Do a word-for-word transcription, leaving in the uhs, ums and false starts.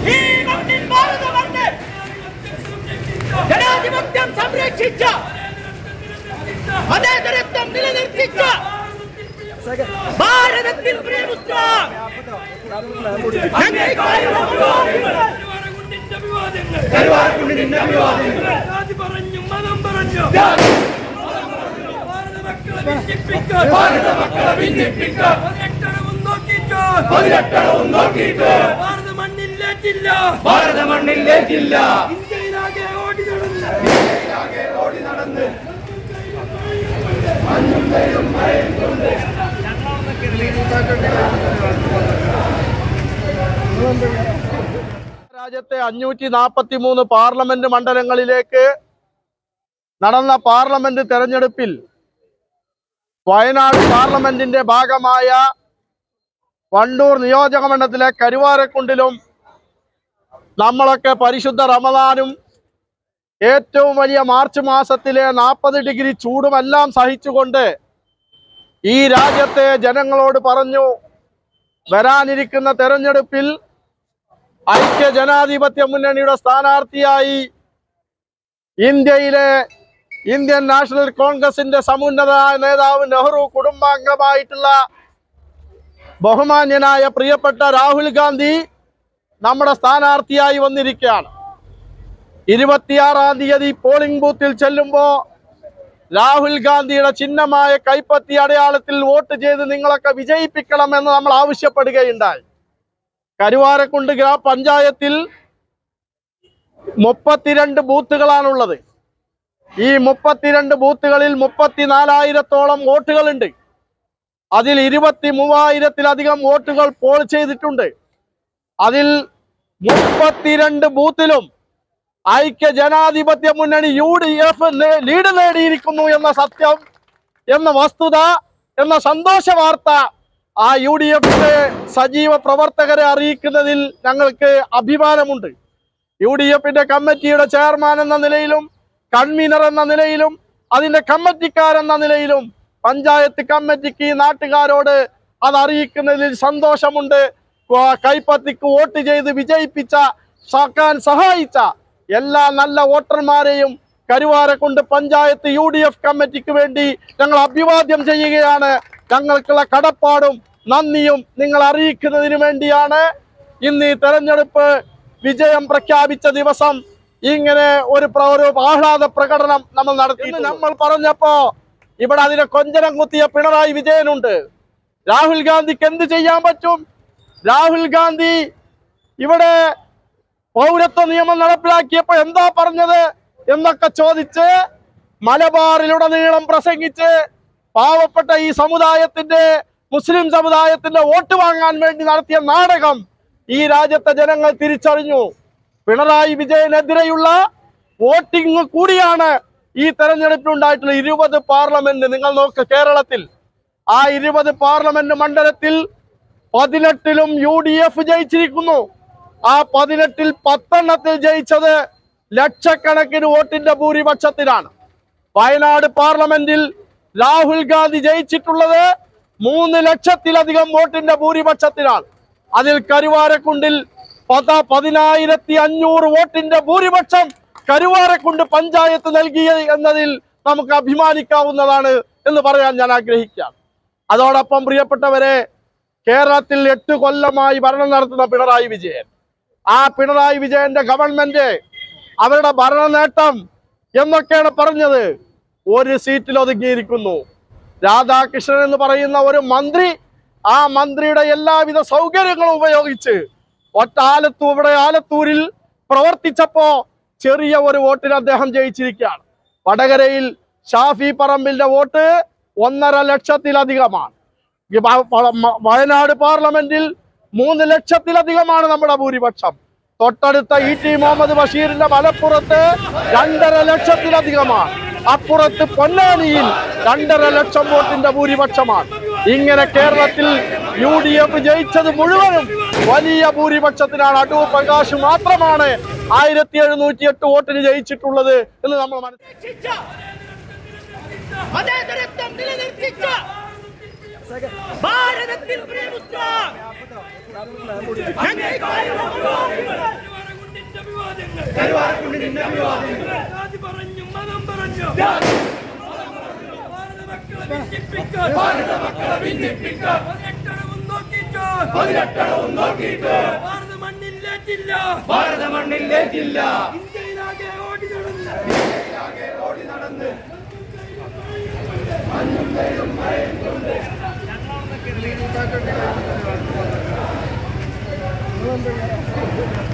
ജനാധിപത്യം സംരക്ഷിച്ച മതേതരത്വം നിലനിർത്തിച്ച ഭാരതത്തിൽ പ്രേമിച്ച ഭാരത മണ്ണില്ലേറ്റില്ല. ഇന്ത്യയിലാകെ ഓടി നടന്ന് ഓടി നടന്ന് രാജ്യത്തെ അഞ്ഞൂറ്റി നാൽപ്പത്തി മൂന്ന് പാർലമെന്റ് മണ്ഡലങ്ങളിലേക്ക് നടന്ന പാർലമെന്റ് തെരഞ്ഞെടുപ്പിൽ വയനാട് പാർലമെന്റിന്റെ ഭാഗമായ വണ്ടൂർ നിയോജക മണ്ഡലത്തിലെ കരുവാരക്കുണ്ടിലും നമ്മളൊക്കെ പരിശുദ്ധ റമദാനും ഏറ്റവും വലിയ മാർച്ച് മാസത്തിലെ നാൽപ്പത് ഡിഗ്രി ചൂടുമെല്ലാം സഹിച്ചുകൊണ്ട് ഈ രാജ്യത്തെ ജനങ്ങളോട് പറഞ്ഞു, വരാനിരിക്കുന്ന തെരഞ്ഞെടുപ്പിൽ ഐക്യ ജനാധിപത്യ മുന്നണിയുടെ സ്ഥാനാർത്ഥിയായി ഇന്ത്യയിലെ ഇന്ത്യൻ നാഷണൽ കോൺഗ്രസിന്റെ സമുന്നത നേതാവ് നെഹ്റു കുടുംബാംഗമായിട്ടുള്ള ബഹുമാന്യനായ പ്രിയപ്പെട്ട രാഹുൽ ഗാന്ധി നമ്മുടെ സ്ഥാനാർത്ഥിയായി വന്നിരിക്കുകയാണ്. ഇരുപത്തിയാറാം തീയതി പോളിംഗ് ബൂത്തിൽ ചെല്ലുമ്പോൾ രാഹുൽ ഗാന്ധിയുടെ ചിഹ്നമായ കൈപ്പത്തി അടയാളത്തിൽ വോട്ട് ചെയ്ത് നിങ്ങളൊക്കെ വിജയിപ്പിക്കണമെന്ന് നമ്മൾ ആവശ്യപ്പെടുകയുണ്ടായി. കരുവാരക്കുണ്ട് ഗ്രാമപഞ്ചായത്തിൽ മുപ്പത്തിരണ്ട് ബൂത്തുകളാണുള്ളത്. ഈ മുപ്പത്തിരണ്ട് ബൂത്തുകളിൽ മുപ്പത്തിനാലായിരത്തോളം വോട്ടുകളുണ്ട്. അതിൽ ഇരുപത്തി മൂവായിരത്തിലധികം വോട്ടുകൾ പോൾ ചെയ്തിട്ടുണ്ട്. അതിൽ മുപ്പത്തിരണ്ട് ബൂത്തിലും ഐക്യ ജനാധിപത്യ മുന്നണി യു ഡി എഫ് ലീഡ് നേടിയിരിക്കുന്നു എന്ന സത്യം, എന്ന വസ്തുത, എന്ന സന്തോഷ വാർത്ത ആ യു ഡി എഫിന്റെ സജീവ പ്രവർത്തകരെ അറിയിക്കുന്നതിൽ ഞങ്ങൾക്ക് അഭിമാനമുണ്ട്. യു ഡി എഫിന്റെ കമ്മിറ്റിയുടെ ചെയർമാൻ എന്ന നിലയിലും കൺവീനർ എന്ന നിലയിലും അതിന്റെ കമ്മിറ്റിക്കാരെന്ന നിലയിലും പഞ്ചായത്ത് കമ്മിറ്റിക്ക് ഈ നാട്ടുകാരോട് അത് അറിയിക്കുന്നതിൽ സന്തോഷമുണ്ട്. കൈപ്പത്തിക്ക് വോട്ട് ചെയ്ത് വിജയിപ്പിച്ച സർക്കാൻ സഹായിച്ച എല്ലാ നല്ല വോട്ടർമാരെയും Karuvarakundu panchayat U D F കമ്മിറ്റിക്ക് വേണ്ടി ഞങ്ങൾ അഭിവാദ്യം ചെയ്യുകയാണ്. ഞങ്ങൾക്കുള്ള കടപ്പാടും നന്ദിയും നിങ്ങൾ അറിയിക്കുന്നതിന് വേണ്ടിയാണ് ഇന്ന് ഈ തെരഞ്ഞെടുപ്പ് വിജയം പ്രഖ്യാപിച്ച ദിവസം ഇങ്ങനെ ഒരു ഒരു ആഹ്ലാദ പ്രകടനം നമ്മൾ നടത്തി. നമ്മൾ പറഞ്ഞപ്പോ ഇവിടെ അതിനെ കൊഞ്ചനം കുത്തിയ പിണറായി വിജയനുണ്ട്. രാഹുൽ ഗാന്ധിക്ക് എന്ത് ചെയ്യാൻ പറ്റും? രാഹുൽ ഗാന്ധി ഇവിടെ പൗരത്വ നിയമം നടപ്പിലാക്കിയപ്പോൾ എന്താ പറഞ്ഞത് എന്നൊക്കെ ചോദിച്ച് മലബാറിലുടനീളം പ്രസംഗിച്ച് പാവപ്പെട്ട ഈ സമുദായത്തിന്റെ, മുസ്ലിം സമുദായത്തിന്റെ വോട്ട് വാങ്ങാൻ വേണ്ടി നടത്തിയ നാടകം ഈ രാജ്യത്തെ ജനങ്ങൾ തിരിച്ചറിഞ്ഞു. പിണറായി വിജയനെതിരെയുള്ള വോട്ടിംഗ് കൂടിയാണ് ഈ തെരഞ്ഞെടുപ്പിലുണ്ടായിട്ടുള്ള ഇരുപത് പാർലമെന്റ്. നിങ്ങൾ നോക്ക്, കേരളത്തിൽ ആ ഇരുപത് പാർലമെന്റ് മണ്ഡലത്തിൽ പതിനെട്ടിലും യു ഡി എഫ് ജയിച്ചിരിക്കുന്നു. ആ പതിനെട്ടിൽ പത്തെണ്ണത്തിൽ ജയിച്ചത് ലക്ഷക്കണക്കിന് വോട്ടിന്റെ ഭൂരിപക്ഷത്തിലാണ്. വയനാട് പാർലമെന്റിൽ രാഹുൽ ഗാന്ധി ജയിച്ചിട്ടുള്ളത് മൂന്ന് ലക്ഷത്തിലധികം വോട്ടിന്റെ ഭൂരിപക്ഷത്തിലാണ്. അതിൽ കരുവാരക്കുണ്ടിൽ പത പതിനായിരത്തി അഞ്ഞൂറ് വോട്ടിന്റെ ഭൂരിപക്ഷം കരുവാരക്കുണ്ട് പഞ്ചായത്ത് നൽകി എന്നതിൽ നമുക്ക് അഭിമാനിക്കാവുന്നതാണ് എന്ന് പറയാൻ ഞാൻ ആഗ്രഹിക്കാം. അതോടൊപ്പം പ്രിയപ്പെട്ടവരെ, കേരളത്തിൽ എട്ട് കൊല്ലമായി ഭരണം നടത്തുന്ന പിണറായി വിജയൻ, ആ പിണറായി വിജയന്റെ ഗവൺമെന്റ് അവരുടെ ഭരണ നേട്ടം എന്നൊക്കെയാണ് പറഞ്ഞത്, ഒരു സീറ്റിൽ ഒതുങ്ങിയിരിക്കുന്നു. രാധാകൃഷ്ണൻ എന്ന് പറയുന്ന ഒരു മന്ത്രി ആ മന്ത്രിയുടെ എല്ലാവിധ സൗകര്യങ്ങളും ഉപയോഗിച്ച് ഒറ്റ ആലത്തൂർ ഇവിടെ ആലത്തൂരിൽ പ്രവർത്തിച്ചപ്പോ ചെറിയ ഒരു വോട്ടിന് അദ്ദേഹം ജയിച്ചിരിക്കുകയാണ്. വടകരയിൽ ഷാഫി പറമ്പിന്റെ വോട്ട് ഒന്നര ലക്ഷത്തിലധികമാണ്. വയനാട് പാർലമെന്റിൽ മൂന്ന് ലക്ഷത്തിലധികമാണ് നമ്മുടെ ഭൂരിപക്ഷം. തൊട്ടടുത്ത ഇ ടി മുഹമ്മദ് ബഷീറിന്റെ മലപ്പുറത്ത് രണ്ടര ലക്ഷത്തിലധികമാണ്. അപ്പുറത്ത് പൊന്നാനിയിൽ രണ്ടര ലക്ഷം വോട്ടിന്റെ ഭൂരിപക്ഷമാണ്. ഇങ്ങനെ കേരളത്തിൽ യു ഡി എഫ് ജയിച്ചത് മുഴുവനും വലിയ ഭൂരിപക്ഷത്തിനാണ്. അടൂർ പ്രകാശ് മാത്രമാണ് ആയിരത്തി എഴുന്നൂറ്റി എട്ട് വോട്ടിന് ജയിച്ചിട്ടുള്ളത് എന്ന് നമ്മൾ മനസ്സിലാക്കി. ഭാരതത്തിൽ ജാതി പറഞ്ഞു മതം പറഞ്ഞു ഭാരത മക്കളെ ഭിന്നിപ്പിക്കാൻ പതിനെട്ടടവും നോക്കിയിട്ട് പതിനെട്ടടവും നോക്കിയിട്ട് ഭാരത മണ്ണിലേറ്റില്ല ഭാരത മണ്ണിലേറ്റില്ല. ഇന്ത്യയിലാകെ ഓടി നടന്ന് ഇന്ത്യയിലാകെ ഓടി നടന്ന് മഞ്ഞും വെയിലും മഴയും കൊണ്ട്